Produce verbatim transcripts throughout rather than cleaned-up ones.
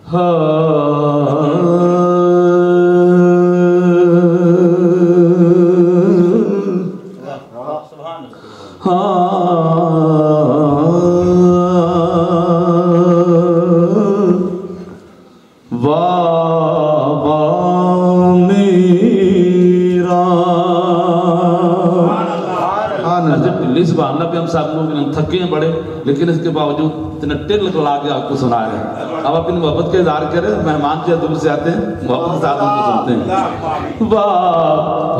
हम सब लोग थके हैं बड़े, लेकिन इसके बावजूद इतना टिल ला के आपको सुना रहे हैं। अब अपनी मोहब्बत के इज़हार करें, मेहमान जो दूर से आते हैं मोहब्बत के साथ उनको सुनते हैं। वाह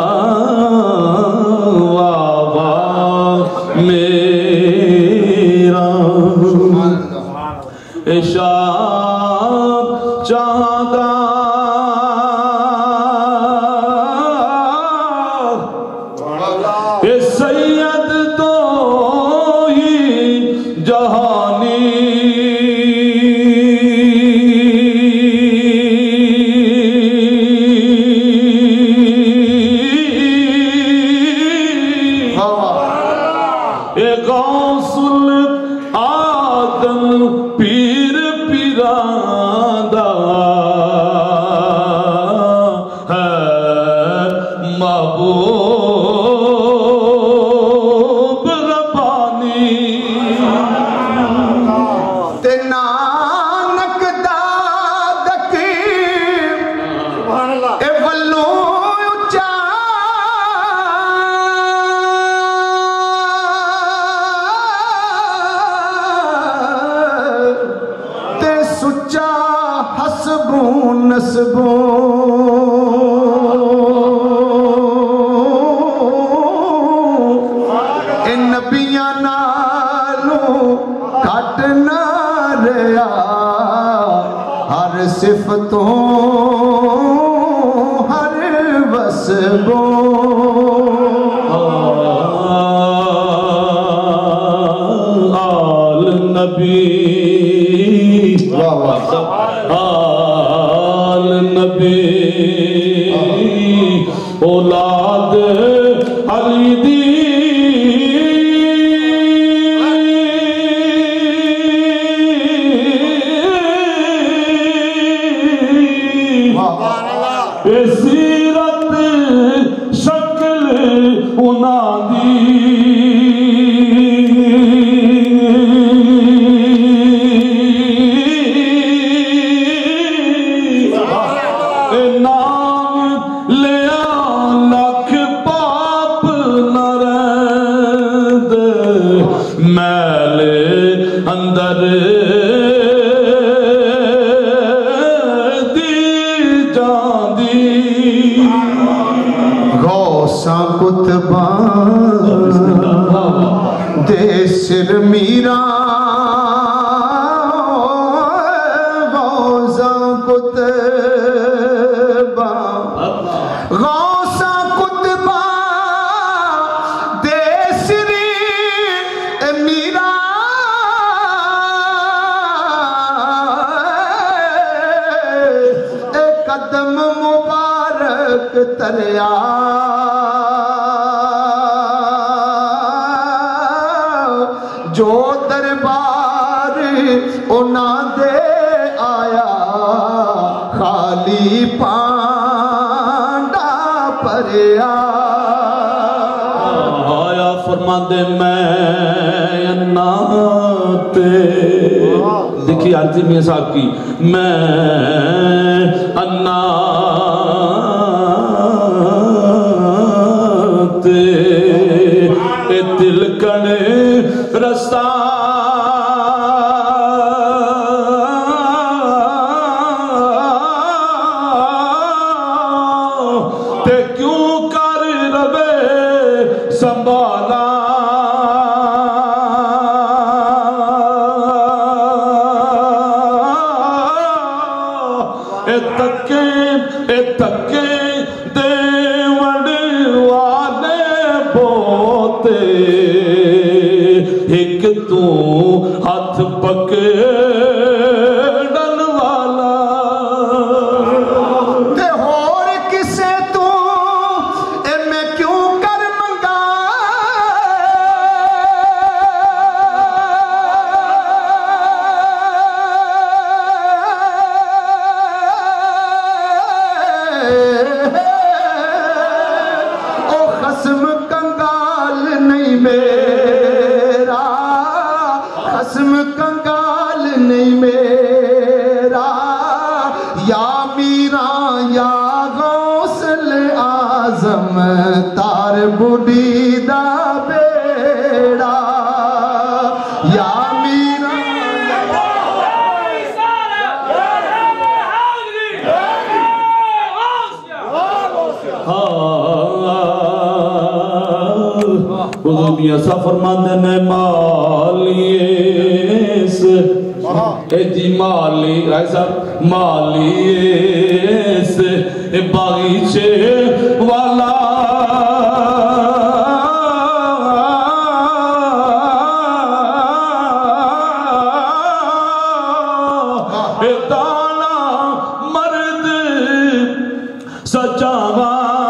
वाह वाह मेरा इशाक चाहता सैयद तो ही जहानी ए गौसुल आदम पीर पिरादा है महबूब रब्बानी ते नानक दादक ए वल्लों उच्चा ते सुच्चा हसबों नसबों नबियां नालों घट ना रहा हर सिफतों हर वसबों आल नबी आल नबी औलाद अली दी सीरत शक्ल उन्हां दी नाम लिया लख पाप न रहे मैले अंदर कुतबा दे सिर मीरा गौसा कुतबा गौसा कुतबा दे सिर मीरा ए कदम मुबारक तरया जो दरबार उना दे आया खाली पांडा परया आया फरमांदे मैं अन्नाते देखिए आरती मियां साहब की मैं अन्नाते तिलकन रस्ता ते क्यों कर रवे संभाला ए तके ए तके देवड़ वाले बोते एक तू हाथ पकड़न वाला ते होर किसे तू ए मैं क्यों कर मंगा हुजूर मियां साहब फरमाते ने मालिस ए जी माली राय साहब मालिस ए बागीचे वाला ए दाना मर्द सचावा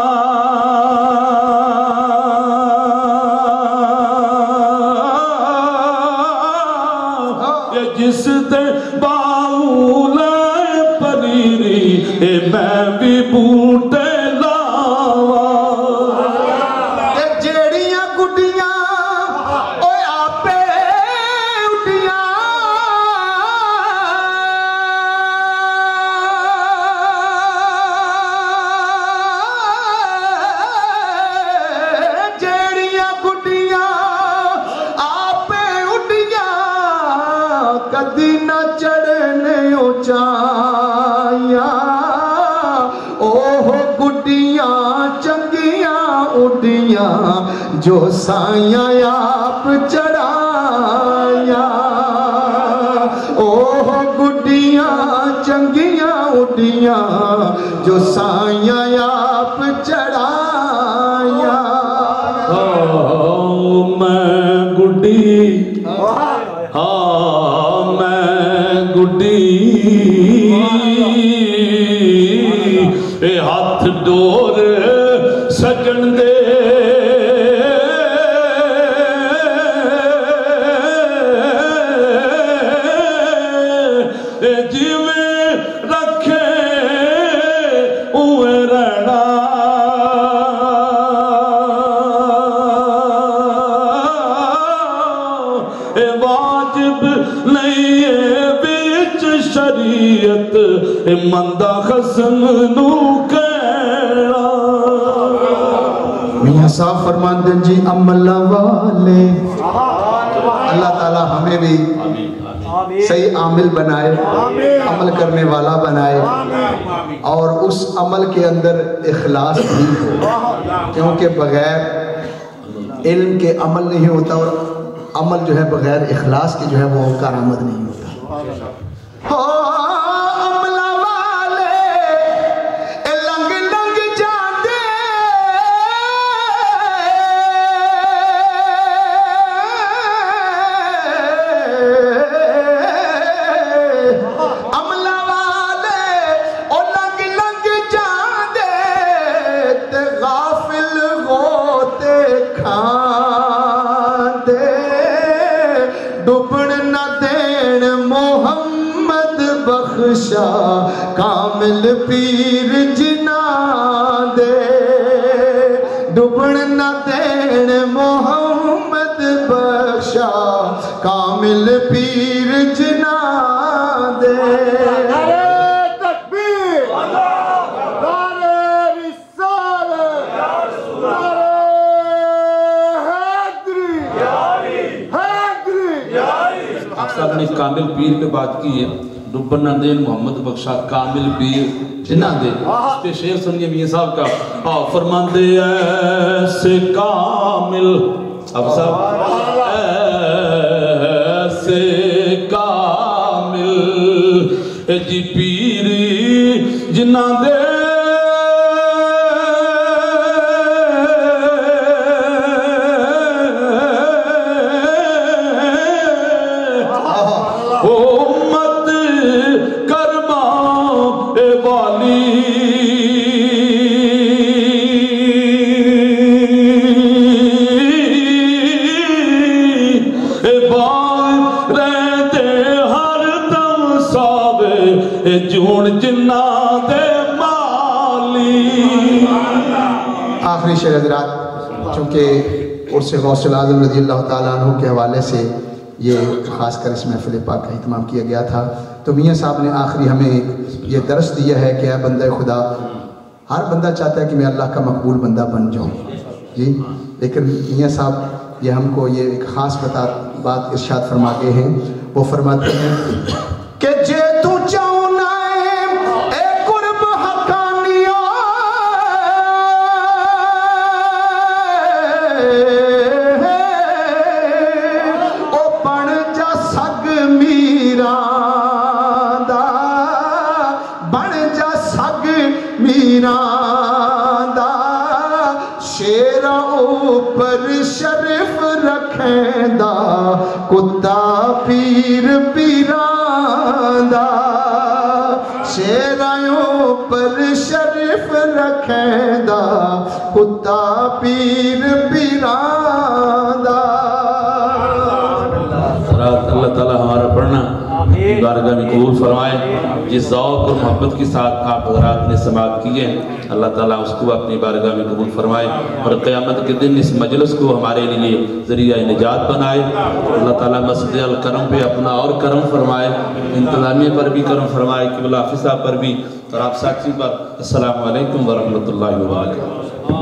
जिस दे बाउल पनीरी ए मैं भी बूटे लावा जेड़ियां गुड्डियां ओए आपे उड्डियां जेड़ियां गुड्डियां आपे उड्डियां कदी न चढ़ने ऊंचाइयां ओह गुड्डियां चंगियां उड्डियां जो साइयां आप चढ़ाया ओह गुड्डियां चंगियां उड्डियां जो साइयां आप चढ़ाया मैं गुड्डी हाँ मैं गुड्डी ए हाथ डोर सजन दे ए जिवें रखे उए रहना ए वाजिब नहीं है बिच शरीयत ए मंदा खसम नू कहना मियां साहब फरमाते जी अमल वाले अल्लाह ताला हमें भी सही आमिल बनाए अमल करने वाला बनाए और उस अमल के अंदर इखलास भी हो क्योंकि बगैर इल्म के अमल नहीं होता और अमल जो है बगैर इखलास के जो है वो कारामद नहीं होता हो अमला वाले ए लंग लंग जाते अमला वाले ओ लंग लंग जाते ते गाफिल होते खाते डुबन न देन मोहम्मद बख्शा कामिल पीर जिना दे डुबन न देन मोहम्मद बख्शा कामिल पीर जिना दे साहब ने कामिल पीर पे बात की है डुबन नंदेन मोहम्मद बख्शा कामिल पीर जिन्ना दे इस पे शेर सुनिए मियां साहब का आ फरमाते ऐसे कामिल अब साहब ऐसे कामिल जी पीर जिन्ना दे आखिरी शेर हज़रात चूँकि उर्स गौसुल आज़म रज़ी अल्लाह ताला अन्हु के हवाले से ये ख़ासकर इस महफ़िल पाक का इत्माम किया गया था तो मियाँ साहब ने आखिरी हमें ये दर्स दिया है कि ऐ बंदा खुदा हर बंदा चाहता है कि मैं अल्लाह का मकबूल बंदा बन जाऊँ जी लेकिन मियाँ साहब ये हमको ये एक ख़ास बता बात इरशाद फरमा के हैं वो फरमाते हैं कि जे तू चाहना ए कुर्ब हकानिया मीरा दा शेरा ऊपर शरीफ रखेंदा कुत्ता पीर पीरांदा शेरा ऊपर शरीफ रखेंदा कुत्ता पीर पीरांदा। अल्लाह ताला हमारा पढ़ना बारगाह में कबूल फरमाए। जिस ज़ौक़ और मोहब्बत के साथ आप हज़रात ने समाअत की है अल्लाह ताला उसको अपनी बारगाह में कबूल फरमाए और क़यामत के दिन इस मजलिस को हमारे लिए ज़रिया निजात बनाए। अल्लाह ताला मस्जिद अल करम पे अपना और करम फरमाए, इंतज़ामिया पर भी करम फरमाए, क़िबला हाफ़िज़ साहब पर भी और आप साथी पर। अस्सलामु अलैकुम व रहमतुल्लाहि व बरकातहू।